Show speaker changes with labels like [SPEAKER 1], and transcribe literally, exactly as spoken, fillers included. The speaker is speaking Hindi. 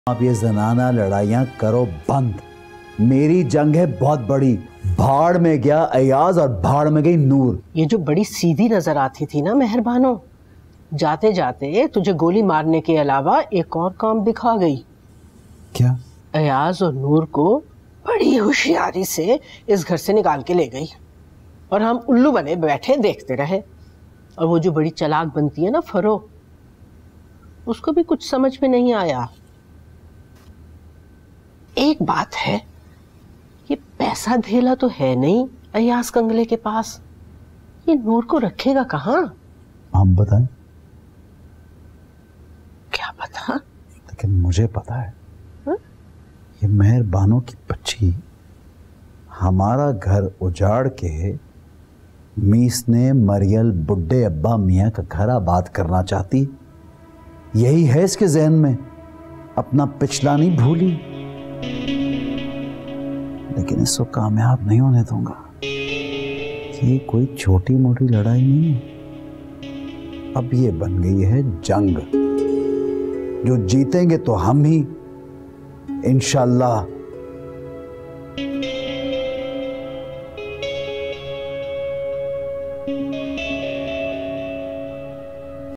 [SPEAKER 1] आप ये जनाना लड़ाइयां करो बंद। मेरी जंग है बहुत बड़ी। भाड़ में गया अयाज और भाड़ में गई नूर।
[SPEAKER 2] ये जो बड़ी सीधी नजर आती थी ना मेहरबानो, जाते जाते तुझे गोली मारने के अलावा एक और काम दिखा गई।
[SPEAKER 1] क्या?
[SPEAKER 2] अयाज और नूर को बड़ी होशियारी से इस घर से निकाल के ले गई और हम उल्लू बने बैठे देखते रहे। और वो जो बड़ी चालाक बनती है ना फरो, उसको भी कुछ समझ में नहीं आया। एक बात है, ये पैसा धेला तो है नहीं अयाज कंगले के पास, ये नूर को रखेगा कहाँ?
[SPEAKER 1] आप बताएं।
[SPEAKER 2] क्या पता,
[SPEAKER 1] लेकिन मुझे पता है।
[SPEAKER 2] हा?
[SPEAKER 1] ये मेहरबानों की बच्ची हमारा घर उजाड़ के मीस ने मरियल बुड्ढे अब्बा मियाँ का घर आबाद करना चाहती। यही है इसके जहन में, अपना पिछला नहीं भूली। लेकिन इसको कामयाब नहीं होने दूंगा। ये कोई छोटी मोटी लड़ाई नहीं है, अब ये बन गई है जंग। जो जीतेंगे तो हम ही, इंशाअल्लाह